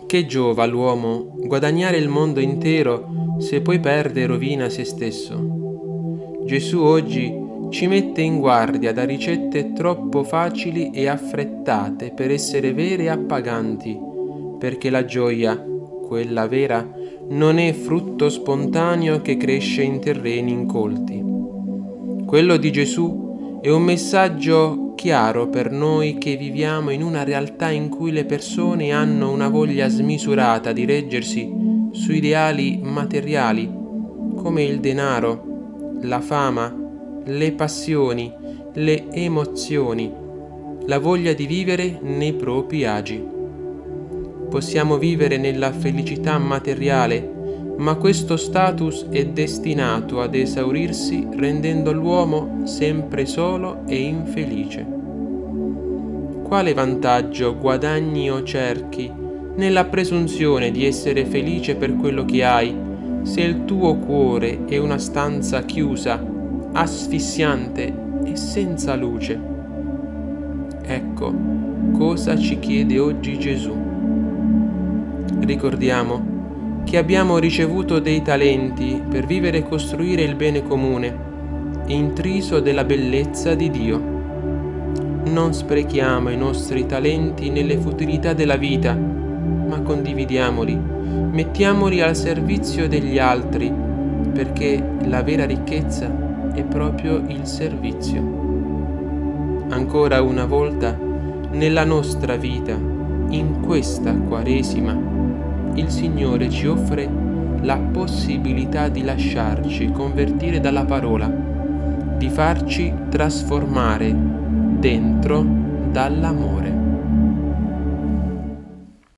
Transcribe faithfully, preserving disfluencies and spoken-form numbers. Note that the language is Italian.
Che giova all'uomo guadagnare il mondo intero se poi perde e rovina se stesso? Gesù oggi ci mette in guardia da ricette troppo facili e affrettate per essere vere e appaganti, perché la gioia, quella vera, non è frutto spontaneo che cresce in terreni incolti. Quello di Gesù è un messaggio chiaro per noi che viviamo in una realtà in cui le persone hanno una voglia smisurata di reggersi su ideali materiali come il denaro, la fama, le passioni, le emozioni, la voglia di vivere nei propri agi. Possiamo vivere nella felicità materiale, ma questo status è destinato ad esaurirsi rendendo l'uomo sempre solo e infelice. Quale vantaggio guadagni o cerchi nella presunzione di essere felice per quello che hai, se il tuo cuore è una stanza chiusa, asfissiante e senza luce? Ecco cosa ci chiede oggi Gesù. Ricordiamo che abbiamo ricevuto dei talenti per vivere e costruire il bene comune, intriso della bellezza di Dio. Non sprechiamo i nostri talenti nelle futilità della vita, ma condividiamoli, mettiamoli al servizio degli altri, perché la vera ricchezza è proprio il servizio. Ancora una volta, nella nostra vita, in questa Quaresima, il Signore ci offre la possibilità di lasciarci convertire dalla parola, di farci trasformare dentro dall'amore.